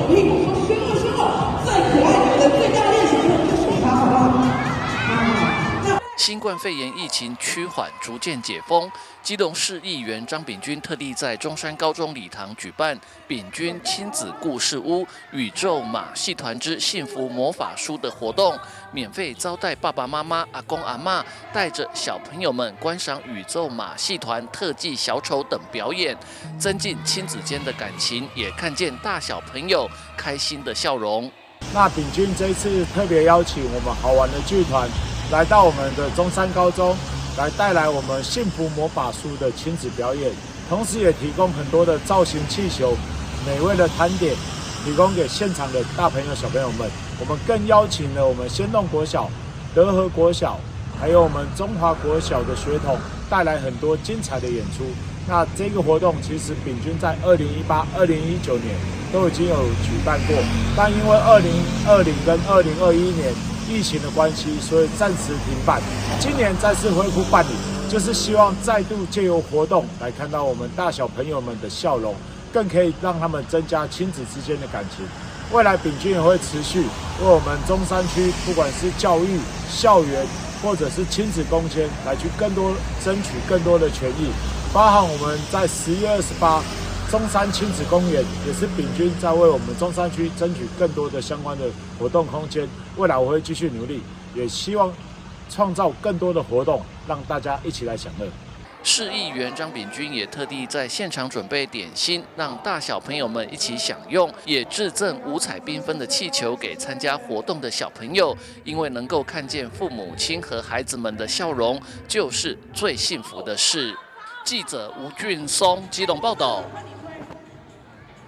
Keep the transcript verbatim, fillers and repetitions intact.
屁股说生了生了，最可爱的人、最大力小朋友就是他，好不好？啊， 新冠肺炎疫情趋缓，逐渐解封。基隆市议员张炳君特地在中山高中礼堂举办炳君亲子故事屋宇宙马戏团之幸福魔法书的活动，免费招待爸爸妈妈、阿公阿嬷，带着小朋友们观赏宇宙马戏团特技小丑等表演，增进亲子间的感情，也看见大小朋友开心的笑容。 那炳君这一次特别邀请我们好玩的剧团来到我们的中山高中，来带来我们幸福魔法书的亲子表演，同时也提供很多的造型气球、美味的摊点，提供给现场的大朋友小朋友们。我们更邀请了我们仙洞国小、德和国小，还有我们中华国小的学童，带来很多精彩的演出。那这个活动其实炳君在二零一八、二零一九年都已经有举办过，但因为二零二零跟二零二一年疫情的关系，所以暂时停办。今年再次恢复办理，就是希望再度借由活动来看到我们大小朋友们的笑容，更可以让他们增加亲子之间的感情。未来炳君也会持续为我们中山区，不管是教育、校园，或者是亲子共签，来去更多争取更多的权益。包含我们在十月二十八中山亲子公园，也是炳君在为我们中山区争取更多的相关的活动空间。未来我会继续努力，也希望创造更多的活动，让大家一起来享乐。 市议员张炳君也特地在现场准备点心，让大小朋友们一起享用，也致赠五彩缤纷的气球给参加活动的小朋友，因为能够看见父母亲和孩子们的笑容，就是最幸福的事。记者吴俊松基隆报道。